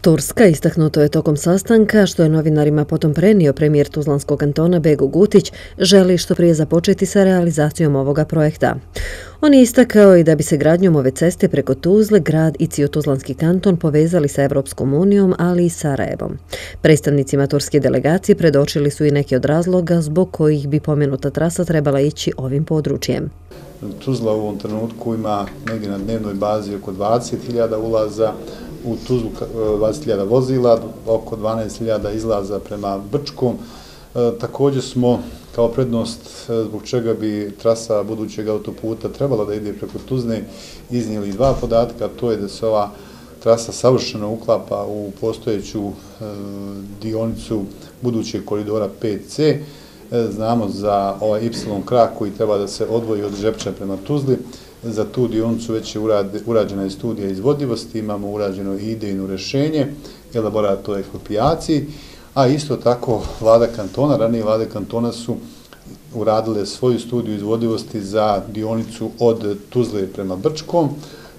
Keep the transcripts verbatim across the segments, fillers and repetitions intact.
Turska, istaknuto je tokom sastanka, što je novinarima potom prenio premijer Tuzlanskog kantona Bego Gutić, želi što prije započeti sa realizacijom ovoga projekta. On je istakao i da bi se gradnjom ove ceste preko Tuzle, grad i cijeli Tuzlanski kanton povezali sa Evropskom unijom, ali i Sarajevom. Predstavnicima turske delegacije predočili su i neki od razloga zbog kojih bi pomenuta trasa trebala ići ovim područjem. Tuzla u ovom trenutku ima negdje na dnevnoj bazi oko dvadeset hiljada ulaza, u Tuzlu dvadeset hiljada vozila, oko dvanaest hiljada izlaza prema Brčkom. E, također smo kao prednost zbog čega bi trasa budućeg autoputa trebala da ide preko Tuzle iznijeli dva podatka, to je da se ova trasa savršeno uklapa u postojeću e, dionicu budućeg koridora pet ce. E, znamo za ovaj Y krak koji treba da se odvoji od Žepča prema Tuzli. Za tu dionicu već je urađena je studija izvodljivosti, imamo urađeno i idejno rješenje, elaborat o eksproprijaciji, a isto tako vlada kantona, ranije vlade kantona su uradile svoju studiju izvodljivosti za dionicu od Tuzle prema Brčkom.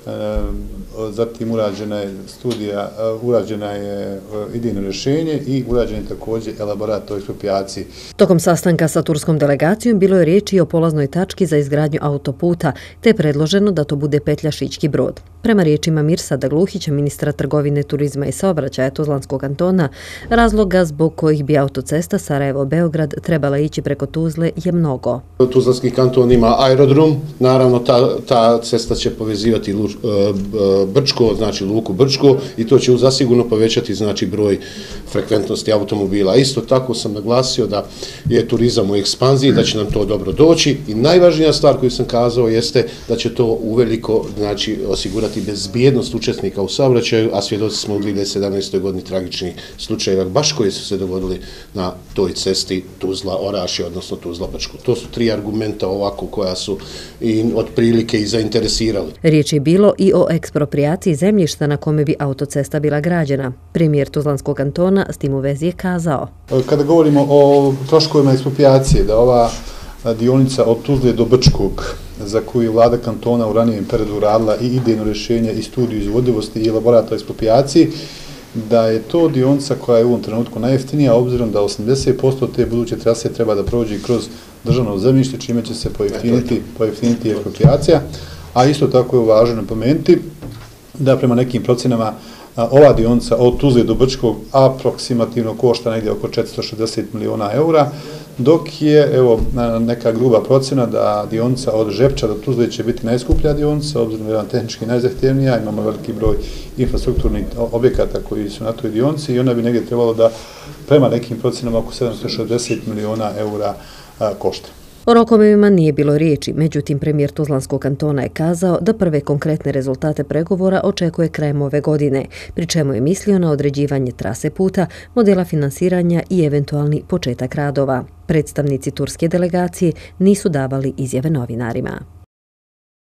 Zatim urađena je studija, urađena je idejno rješenje i urađen je također elaborat o eksproprijaciji. Tokom sastanka sa turskom delegacijom bilo je riječi i o polaznoj tački za izgradnju autoputa, te je predloženo da to bude petlja Šički Brod. Prema riječima Mirsada Gluhića, ministra trgovine, turizma i saobraćaja Tuzlanskog kantona, razloga zbog kojih bi autocesta Sarajevo-Beograd trebala ići preko Tuzle je mnogo. Tuzlanski kanton ima aerodrom, naravno ta, ta cesta će povezivati Luč, Brčko, znači luku Brčko, i to će zasigurno povećati znači broj frekventnosti automobila. Isto tako sam naglasio da je turizam u ekspanziji, da će nam to dobro doći, i najvažnija stvar koju sam kazao jeste da će to uveliko znači osigurati bezbjednost učesnika u saobraćaju, a svjedoci smo u dvije hiljade sedamnaestoj godini tragičnih slučajeva baš koji su se dogodili na toj cesti Tuzla-Orašje, odnosno Tuzla-Brčko. To su tri argumenta ovako koja su i otprilike i zainteresirali. Riječ je bilo i o eksproprijaciji zemljišta na kome bi autocesta bila građena. Premijer Tuzlanskog kantona s tim u vezi je kazao. Kada govorimo o troškovima eksproprijacije, da ova dionica od Tuzle do Brčkog, za koju je vlada kantona u ranijem periodu radila i idejno rješenje i studiju izvodljivosti i elaborat o eksproprijaciji, da je to dionica koja je u ovom trenutku najjeftinija, obzirom da osamdeset posto te buduće trase treba da prođe kroz državno zemljište, čime će se pojeftiniti, pojeftiniti eksproprijacija. A isto tako je važno napomenuti da prema nekim procenama ova dionica od Tuzle do Brčkog aproksimativno košta negdje oko četiristo šezdeset miliona eura, dok je evo neka gruba procena da dionica od Žepča do Tuzle će biti najskuplja dionica, obzirom da je ona tehnički najzahtjevnija, imamo veliki broj infrastrukturnih objekata koji su na toj dionici i ona bi negdje trebalo da prema nekim procenama oko sedamsto šezdeset miliona eura košta. O rokovima nije bilo riječi, međutim premijer Tuzlanskog kantona je kazao da prve konkretne rezultate pregovora očekuje krajem ove godine, pri čemu je mislio na određivanje trase puta, modela finansiranja i eventualni početak radova. Predstavnici turske delegacije nisu davali izjave novinarima.